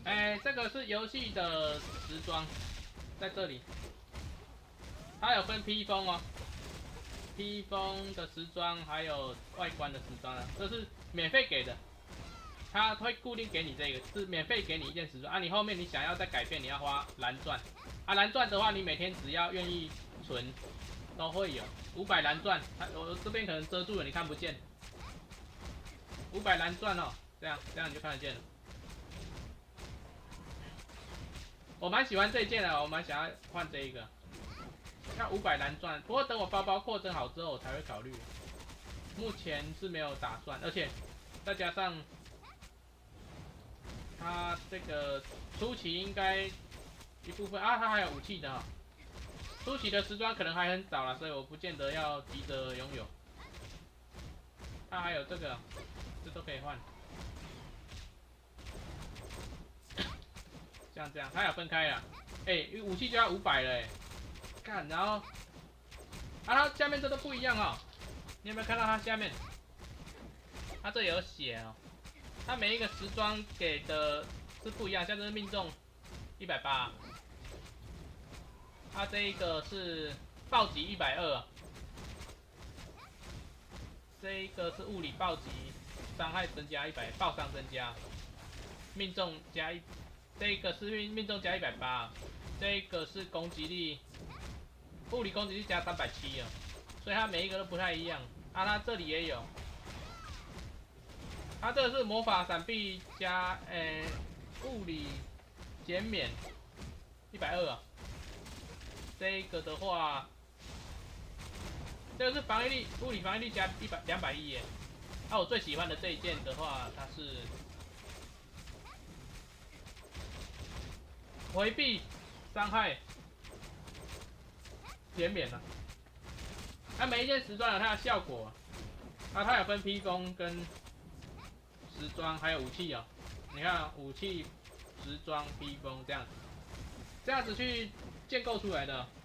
哎，这个是游戏的时装，在这里，它有分披风哦，披风的时装还有外观的时装啊，这是免费给的，它会固定给你这个，是免费给你一件时装啊，你后面你想要再改变，你要花蓝钻啊，蓝钻的话，你每天只要愿意存，都会有500蓝钻，我这边可能遮住了，你看不见，500蓝钻哦，这样你就看得见了。我蛮喜欢这一件的，我蛮想要换这一个，要500蓝钻。不过等我包包扩增好之后，我才会考虑。目前是没有打算，而且再加上它这个初期应该一部分啊，它还有武器的哈、初期的时装可能还很早了，所以我不见得要急着拥有。它还有这个，这都可以换。像这样，它有分开了。哎，武器就要500了哎，看，然后它下面这都不一样哦。你有没有看到它下面？它这有写哦，它每一个时装给的是不一样，像这是命中180，它这一个是暴击120，这一个是物理暴击，伤害增加100，爆伤增加，命中加1，这一个是命中加180，这一个是攻击力，物理攻击力加370哦，所以它每一个都不太一样啊，它这里也有。它这个是魔法闪避加物理减免120啊，这一个的话，这个是防御力物理防御力加210耶。那我最喜欢的这一件的话，它是回避伤害减免了。它每一件时装有它的效果啊，它有分披风跟时装还有武器哦，你看武器、时装、披风这样子去建构出来的。